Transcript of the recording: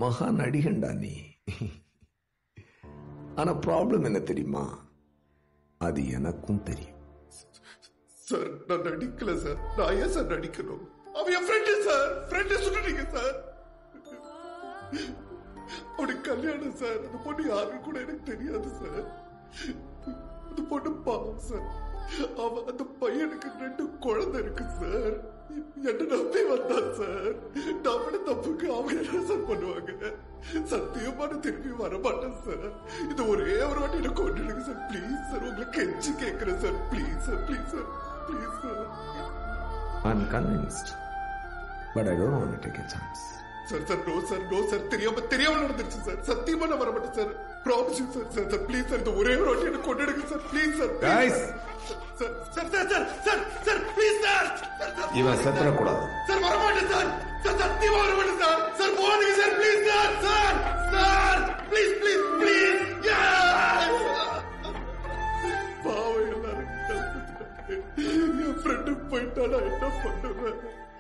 மகா நடிகண்டா நீ. ஆனா ப்ராப்ளம் என்ன தெரியுமா? அது எனக்கும் தெரியும். சார் நான் நடிக்கல சார். நான் ஏன் சார் நடிக்கணும்? அவன் என் ஃப்ரெண்டு சார். ஃப்ரெண்டை சொல்றீங்க சார். அவனுக்கு கல்யாணம் சார். அந்த பொண்ணு யாருன்னு கூட எனக்கு தெரியாது சார். அந்த பொண்ணு பாவம் சார். அவன் அந்த பையனுக்கு 2 குழந்தை இருக்கு சார். என்ன நம்பி வந்தான் சார். நம்மள தப்புக்கு அவங்க என்ன சார் பண்ணுவாங்க? சத்தியமான திரும்பி வரமாட்டேன் சார். இது ஒரே ஒரு வாட்டி என்ன கொண்டுடுங்க சார். பிளீஸ் சார், உங்களுக்கு கெஞ்சி கேட்கிறேன் sir. Please sir, please sir, please sir. I'm convinced, but I don't want to take a chance. Sir sir no sir, no sir. தெரியாம நடந்துருச்சு சார். சத்தியமா நான் வரமாட்டேன் sir. Promise sir. Sir sir please sir, இந்த ஒரே ஒரு வாட்டி என்ன கொண்டுடுங்க sir. Please sir. Guys, sir sir sir sir sir sir please sir. இவன் செத்துறக்கூடாது சார். வரமாட்டேன் சார். சார் சத்தியமா வரமாட்டேன் சார். சார் போடுங்க sir. Please sir. Sir sir please please please. பாவம் எல்லாரும் என் ஃப்ரெண்டு போயிட்டா நான் என்ன பண்ணுவேன்?